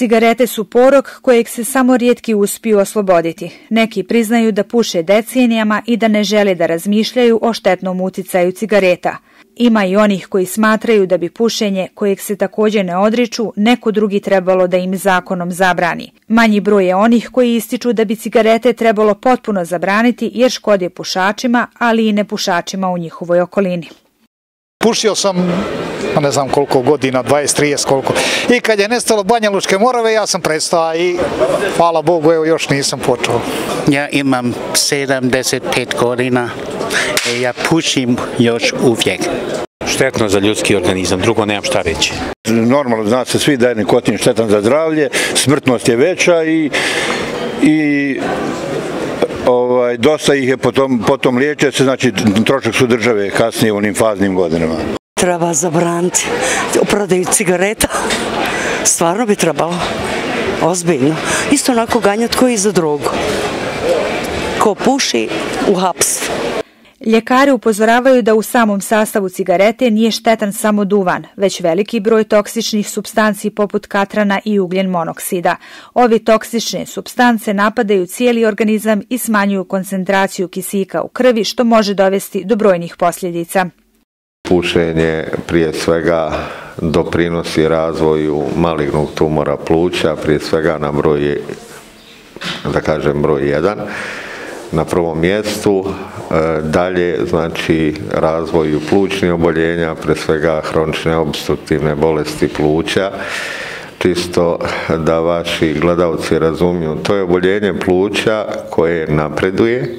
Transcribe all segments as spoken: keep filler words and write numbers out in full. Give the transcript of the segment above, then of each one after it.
Cigarete su porok kojeg se samo rijetki uspiju osloboditi. Neki priznaju da puše decenijama i da ne žele da razmišljaju o štetnom uticaju cigareta. Ima i onih koji smatraju da bi pušenje, kojeg se također ne odriču, neko drugi trebalo da im zakonom zabrani. Manji broj je onih koji ističu da bi cigarete trebalo potpuno zabraniti jer škode pušačima, ali i nepušačima u njihovoj okolini. Pušio sam, ne znam koliko godina, dvadeset trideset koliko. I kad je nestalo Banjalučke Morave, ja sam prestao i hvala Bogu, evo još nisam počeo. Ja imam sedamdeset pet godina i ja pušim još uvijek. Štetno za ljudski organizam, drugo nemam šta reći. Normalno, zna se svi da je nikotin štetan za zdravlje, smrtnost je veća i, i ovaj, dosta ih je potom, potom liječe se, znači trošak su države kasnije u onim faznim godinama. Treba zabraniti u prodaju cigareta, stvarno bi trebalo, ozbiljno. Isto onako ganjati koji za drogu. Ko puši, u haps. Ljekari upozoravaju da u samom sastavu cigarete nije štetan samo duvan, već veliki broj toksičnih supstanci poput katrana i ugljen monoksida. Ovi toksične supstance napadaju cijeli organizam i smanjuju koncentraciju kisika u krvi, što može dovesti do brojnih posljedica. Pušenje prije svega doprinosi razvoju malignog tumora pluća, prije svega na broj, da kažem broj jedan. Na prvom mjestu, dalje znači razvoju plućnih oboljenja, pre svega hronične opstruktivne bolesti pluća. Čisto da vaši gledalci razumiju, to je oboljenje pluća koje napreduje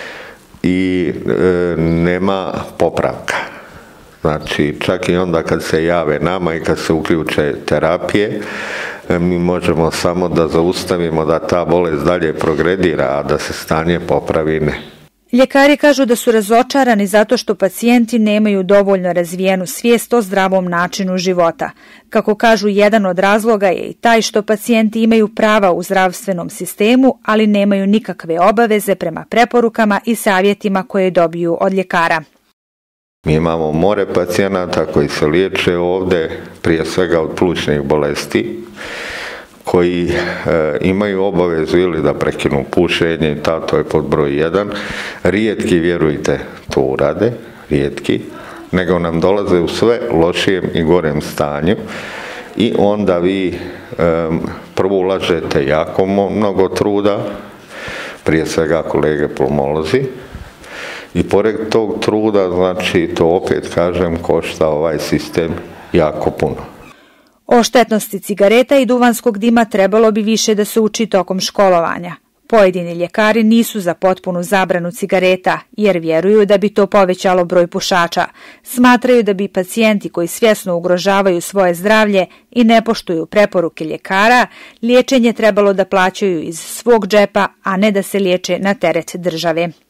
i e, nema popravka. Znači čak i onda kad se jave nama i kad se uključe terapije, mi možemo samo da zaustavimo da ta bolest dalje progredira, a da se stanje popravi ne. Ljekari kažu da su razočarani zato što pacijenti nemaju dovoljno razvijenu svijest o zdravom načinu života. Kako kažu, jedan od razloga je i taj što pacijenti imaju prava u zdravstvenom sistemu, ali nemaju nikakve obaveze prema preporukama i savjetima koje dobiju od ljekara. Mi imamo more pacijenata koji se liječe ovdje, prije svega od plućnih bolesti, koji e, imaju obavezu ili da prekinu pušenje, i ta, to je pod broj jedan. Rijetki, vjerujte, to urade, rijetki, nego nam dolaze u sve lošijem i gorem stanju i onda vi e, prvo ulažete jako mnogo truda, prije svega kolege pulmolozi, i pored tog truda, znači, to opet kažem, košta ovaj sistem jako puno. O štetnosti cigareta i duvanskog dima trebalo bi više da se uči tokom školovanja. Pojedini ljekari nisu za potpunu zabranu cigareta, jer vjeruju da bi to povećalo broj pušača. Smatraju da bi pacijenti koji svjesno ugrožavaju svoje zdravlje i ne poštuju preporuke ljekara, liječenje trebalo da plaćaju iz svog džepa, a ne da se liječe na teret države.